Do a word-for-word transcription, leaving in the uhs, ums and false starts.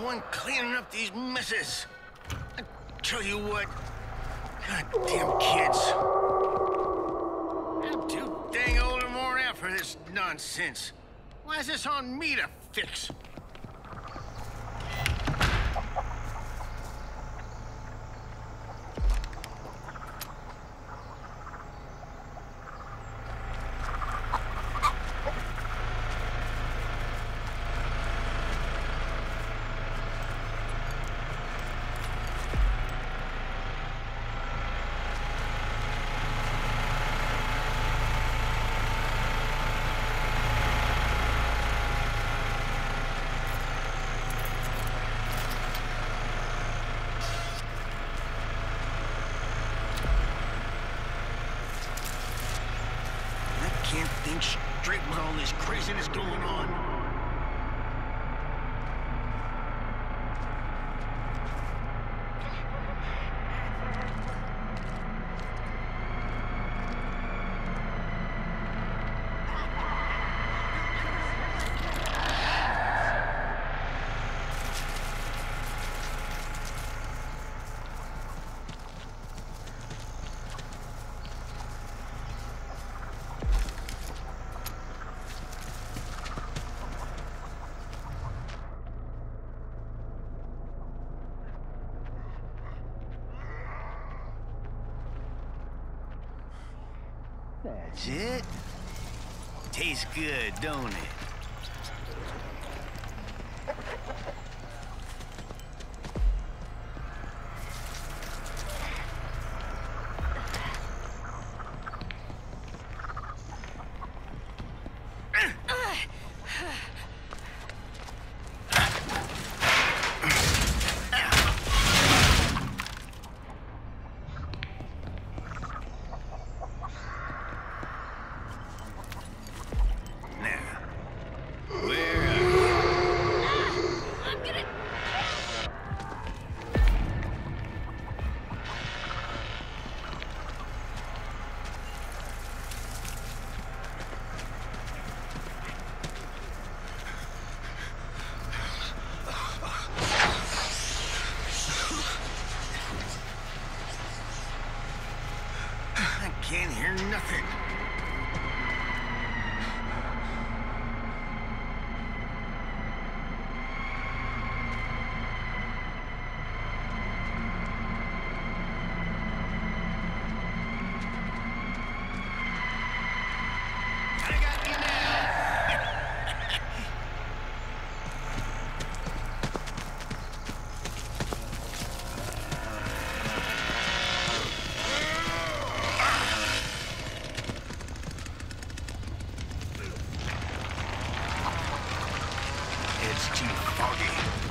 one cleaning up these messes. I tell you what, goddamn kids. I'm too dang old and worn out for this nonsense. Why is this on me to fix? Can't think straight with all this craziness going on. That's it. Tastes good, don't it? Can't hear nothing. I got you now. It's too foggy.